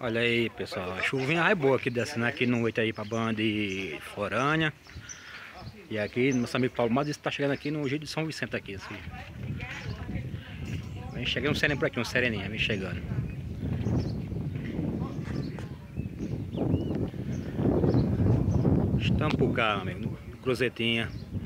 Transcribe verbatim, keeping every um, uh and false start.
Olha aí, pessoal, a chuvinha é boa aqui descendo aqui no oito aí pra banda de Florânia. E aqui, nosso amigo Paulo Matos está chegando aqui no Giro de São Vicente aqui, assim. Vem chegando um sereno por aqui, um sereninha, vem chegando. Estampa o carro, amigo, no Cruzetinha.